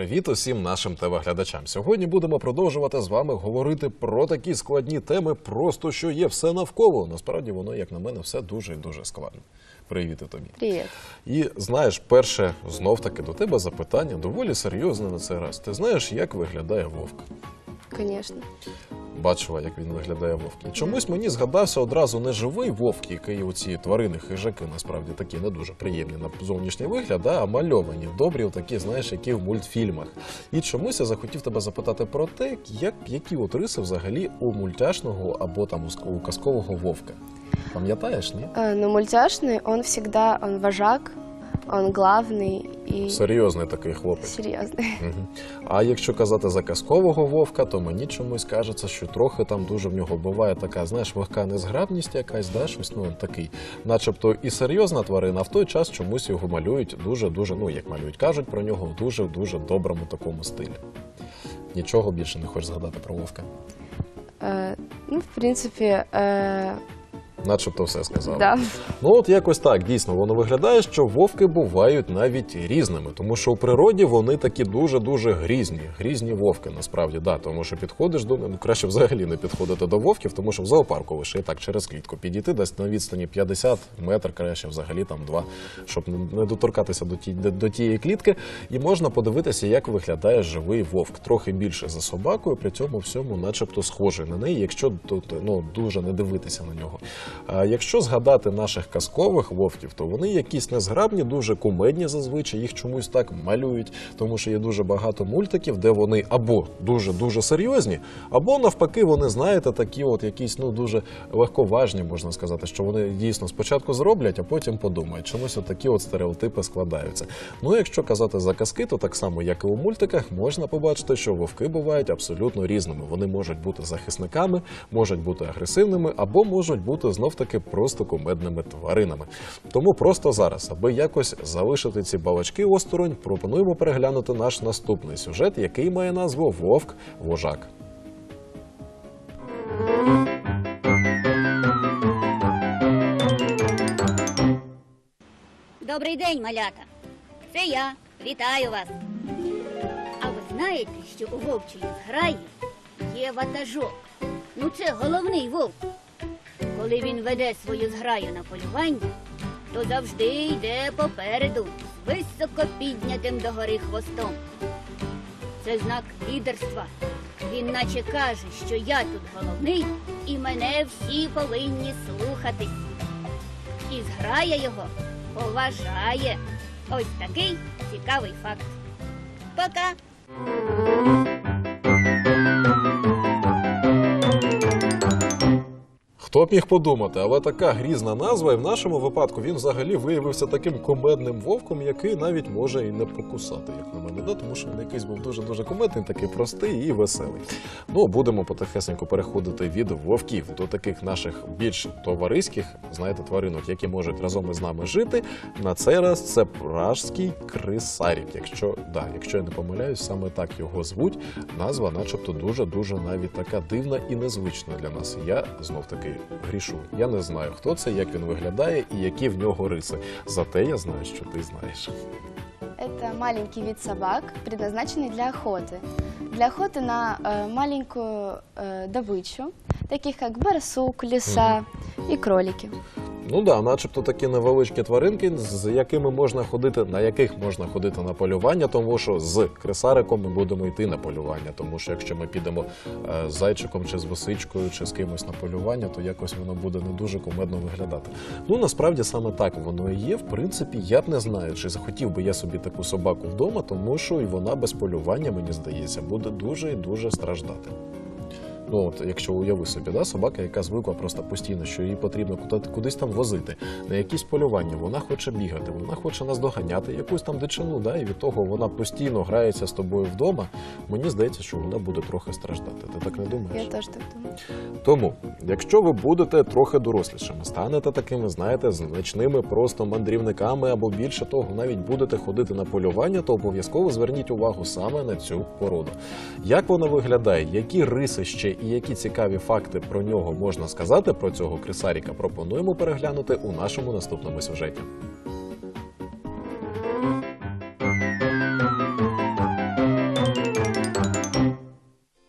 Привіт усім нашим телеглядачам. Сьогодні будемо продовжувати з вами говорити про такі складні теми, просто що є все навколо. Насправді воно, як на мене, все дуже і дуже складно. Привіт і тобі. Привіт. І знаєш, перше, знов-таки до тебе запитання доволі серйозне на цей раз. Ти знаєш, як виглядає вовк? Звісно. Бачила, як він виглядає вовк. І чомусь мені згадався одразу не живий вовк, який оці тварини, хижаки, насправді такі не дуже приємні на зовнішній вигляд, а мальовані, добрі, такі, знаєш, які в мультфільмах. І чомусь я захотів тебе запитати про те, які от риси взагалі у мультяшного або там у казкового вовка. Пам'ятаєш, ні? Ну, мультяшный, он всегда, он вожак, он главный и Серйозний такий хлопець. серьезный. Угу. А якщо казати за казкового вовка, то мені чомусь кажеться, що трохи там дуже в нього буває така, знаєш, легка незграбність якась, да, щось, ну, такий. Начебто і серйозна тварина, а в той час чомусь його малюють дуже-дуже, ну, як малюють, кажуть про нього в дуже-дуже доброму такому стилі. Нічого більше не хочеш згадати про вовка? Ну, в принципе, Начебто все сказав. да. Ну от якось так, дійсно, воно виглядає, що вовки бувають навіть різними, тому що у природі вони такі дуже-дуже грізні вовки, насправді, да, тому що підходиш до, ну, краще взагалі не підходити до вовків, тому що в зоопарку лише і так через клітку підійти, десь на відстані 50 метр, краще взагалі там 2, щоб не доторкатися до тієї клітки, і можна подивитися, як виглядає живий вовк, трохи більше за собакою, при цьому всьому начебто схожий на неї, якщо ну, дуже не дивитися на нього. А якщо згадати наших казкових вовків, то вони якісь незграбні, дуже кумедні зазвичай, їх чомусь так малюють, тому що є дуже багато мультиків, де вони або дуже-дуже серйозні, або навпаки вони, знаєте, такі от якісь, ну, дуже легковажні, можна сказати, що вони дійсно спочатку зроблять, а потім подумають. Чомусь от такі от стереотипи складаються. Ну, якщо казати за казки, то так само, як і у мультиках, можна побачити, що вовки бувають абсолютно різними. Вони можуть бути захисниками, можуть бути агресивними, або можуть бути знов-таки просто кумедними тваринами. Тому просто зараз, аби якось залишити ці балачки осторонь, пропонуємо переглянути наш наступний сюжет, який має назву «Вовк-вожак». Добрий день, малята! Це я. Вітаю вас! А ви знаєте, що у вовчій зграї є ватажок? Ну це головний вовк. Коли він веде свою зграю на полювання, то завжди йде попереду з високо піднятим догори хвостом. Це знак лідерства. Він наче каже, що я тут головний і мене всі повинні слухатись. І зграя його поважає. Ось такий цікавий факт. Пока! Хто б міг подумати, але така грізна назва, і в нашому випадку він взагалі виявився таким кумедним вовком, який навіть може і не покусати, як на мене, да? Тому що він якийсь був дуже-дуже кумедний, такий простий і веселий. Ну, будемо потихесеньку переходити від вовків до таких наших більш товариських, знаєте, тваринок, які можуть разом із нами жити. На цей раз це пражський крисарік. Якщо я не помиляюсь, саме так його звуть. Назва начебто дуже-дуже навіть така дивна і незвична для нас. Я знов-таки грішу. Я не знаю, хто це, як він виглядає і які в нього риси. Зате я знаю, що ти знаєш. Это маленький вид собак, предназначенный для охоты. Для охоты на маленькую добычу, таких как барсук, лиса и кролики. Ну да, начебто такі невеличкі тваринки, на яких можна ходити на полювання, тому що з крисариком ми будемо йти на полювання, тому що якщо ми підемо з зайчиком чи з лисичкою чи з кимось на полювання, то якось воно буде не дуже кумедно виглядати. Ну, насправді саме так воно і є. В принципі, я б не знаю, чи захотів би я собі таку собаку вдома, тому що і вона без полювання, мені здається, буде дуже і дуже страждати. Ну от, якщо уяви собі, да, собака, яка звикла просто постійно, що їй потрібно кудись там возити, на якісь полювання, вона хоче бігати, вона хоче наздоганяти якусь там дичину, да, і від того вона постійно грається з тобою вдома, мені здається, що вона буде трохи страждати. Ти так не думаєш? Я теж так думаю. Тому, якщо ви будете трохи дорослішими, станете такими, знаєте, значними просто мандрівниками, або більше того, навіть будете ходити на полювання, то обов'язково зверніть увагу саме на цю породу. Як вона виглядає, які риси ще і які цікаві факти про нього можна сказати, про цього крисаріка, пропонуємо переглянути у нашому наступному сюжеті.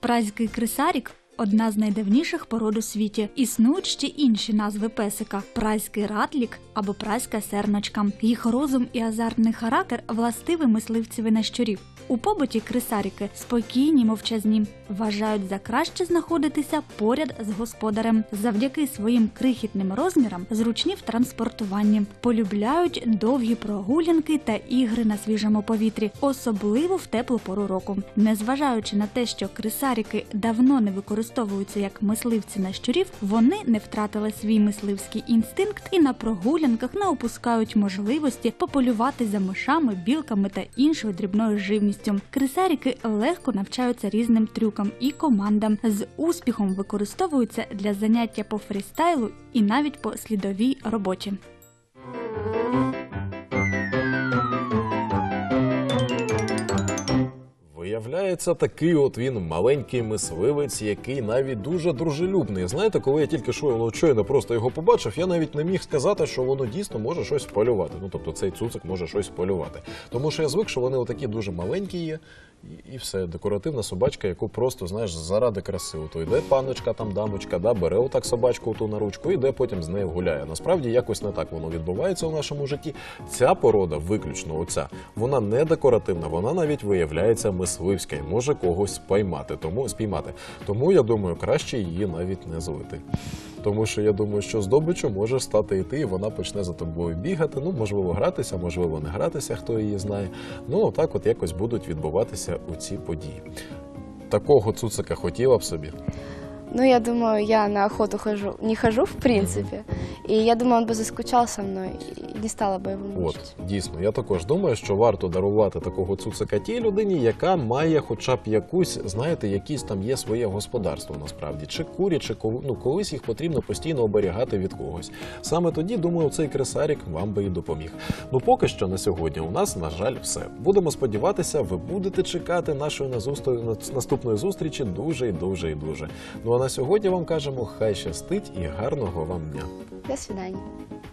Празький крисарік – одна з найдавніших пород у світі. Існують ще інші назви песика – празький ратлік або празька серночка. Їх розум і азартний характер властиві мисливцеві на щурів. У побуті крисаріки спокійні, мовчазні, вважають за краще знаходитися поряд з господарем. Завдяки своїм крихітним розмірам зручні в транспортуванні. Полюбляють довгі прогулянки та ігри на свіжому повітрі, особливо в теплу пору року. Незважаючи на те, що крисаріки давно не використовуються як мисливці на щурів, вони не втратили свій мисливський інстинкт і на прогулянках не опускають можливості пополювати за мишами, білками та іншою дрібною живністю. Крисаріки легко навчаються різним трюкам і командам, з успіхом використовуються для заняття по фрістайлу і навіть по слідовій роботі. Виявляється, такий от він маленький мисливець, який навіть дуже дружелюбний. Знаєте, коли я тільки щойно просто його побачив, я навіть не міг сказати, що воно дійсно може щось полювати. Ну, тобто цей цуцик може щось полювати. Тому що я звик, що вони отакі дуже маленькі є, і все, декоративна собачка, яку просто, знаєш, заради краси. То йде паночка, там дамочка, бере отак собачку ту на ручку, і йде потім з нею гуляє. Насправді якось не так воно відбувається у нашому житті. Ця порода, виключно оця, вона не декоративна, вона навіть виявляється мисливська і може когось спіймати. Тому, я думаю, краще її навіть не злити. Тому що я думаю, що здобичу може стати і ти, і вона почне за тобою бігати, ну, можливо, гратися, можливо, не гратися, хто її знає. Ну, отак от якось будуть відбуватися у ці події. Такого цуцика хотіла б собі? Ну, я думаю, я на охоту не хожу, в принципе. И я думаю, он бы заскучал со мной и не стала бы его мучить. От, дійсно, я також думаю, що варто дарувати такого цуцика тій людині, яка має хоча б якусь, знаєте, якісь там є своє господарство насправді. Чи курі, чи колись їх потрібно постійно оберігати від когось. Саме тоді, думаю, цей крисарік вам би і допоміг. Ну, поки що на сьогодні у нас, на жаль, все. Будемо сподіватися, ви будете чекати нашої наступної зустрічі дуже і дуже і дуже. Ну, а на сьогодні вам кажемо, хай щастить і гарного вам дня. До свидания.